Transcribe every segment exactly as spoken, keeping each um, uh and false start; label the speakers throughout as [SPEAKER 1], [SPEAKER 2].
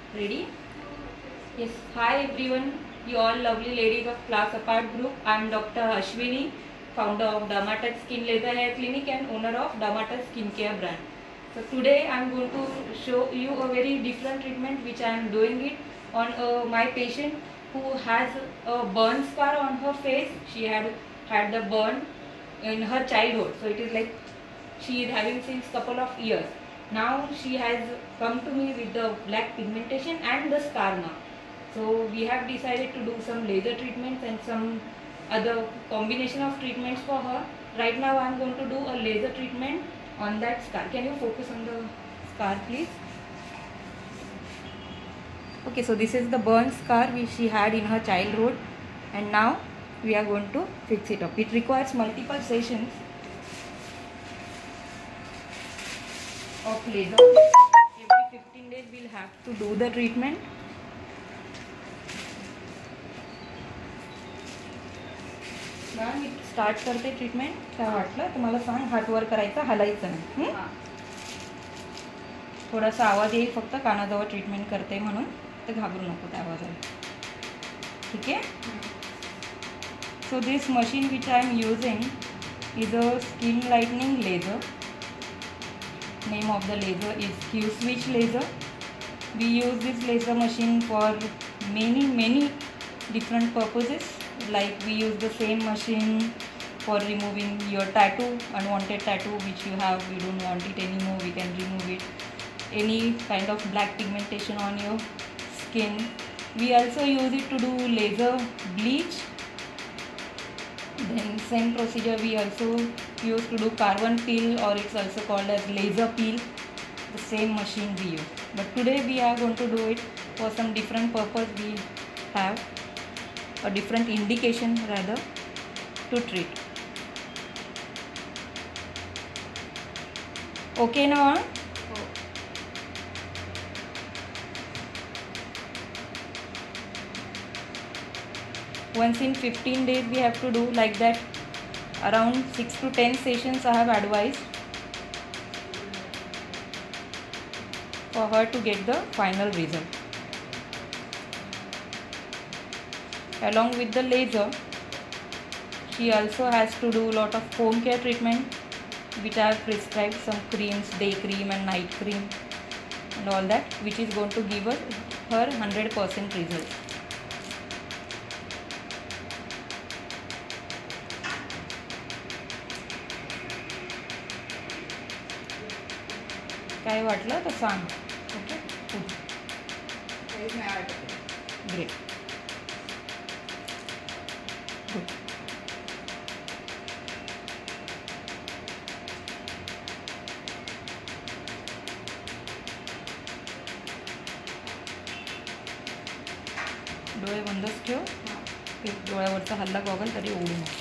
[SPEAKER 1] Ready? Yes. Hi everyone, you all lovely ladies of Class Apart group. I am Doctor Ashwini, founder of Dermatouch Skin Laser Hair Clinic and owner of Dermatouch Skincare brand. So today I am going to show you a very different treatment which I am doing it on uh, my patient who has a burn scar on her face. She had had the burn in her childhood. So it is like she is having since couple of years. Now she has come to me with the black pigmentation and the scar now. So we have decided to do some laser treatments and some other combination of treatments for her. Right now I am going to do a laser treatment on that scar. Can you focus on the scar please? Okay, so this is the burn scar which she had in her childhood, and now we are going to fix it up. It requires multiple sessions of laser. Every fifteen days we'll have to do the treatment. Ma'am मी start करते treatment. काय वाटलं तुम्हाला सांग, हात वर करायचा, हलायचं नाही. थोडासा आवाज येईल फक्त कानाजवळ ट्रीटमेंट करते म्हणून, तर घाबरू नको त्या आवाजाला. ठीक आहे. So this machine which I am using is a skin lightening laser. Name of the laser is Q-switch laser. We use this laser machine for many many different purposes. Like we use the same machine for removing your tattoo, unwanted tattoo which you have, you don't want it anymore, we can remove it. Any kind of black pigmentation on your skin. We also use it to do laser bleach. Then same procedure we also use to do carbon peel, or it's also called as laser peel. The same machine we use. But today we are going to do it for some different purpose. We have a different indication rather to treat. Okay now? Once in fifteen days we have to do like that. Around six to ten sessions I have advised for her to get the final result. Along with the laser, she also has to do a lot of home care treatment which I have prescribed, some creams, day cream and night cream and all that, which is going to give her her one hundred percent result. काय वाटलं तर सांग. Okay, great, good. डोळे बंदच ठेव. डोळ्यावरचा हल्ला goggle तरी ओढू नको.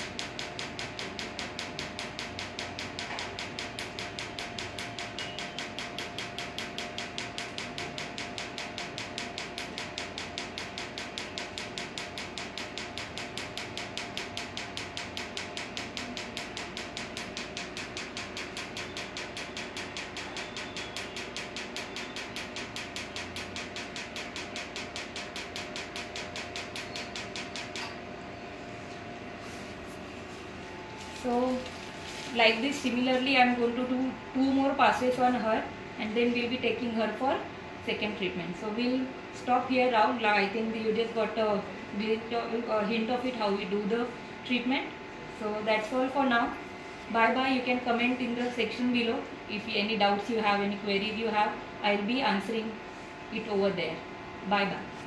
[SPEAKER 1] So like this, similarly I am going to do two more passes on her, and then we'll be taking her for second treatment. So we'll stop here now. I think you just got a, a hint of it how we do the treatment. So that's all for now. Bye bye. You can comment in the section below if any doubts you have, any queries you have. I'll be answering it over there. Bye bye.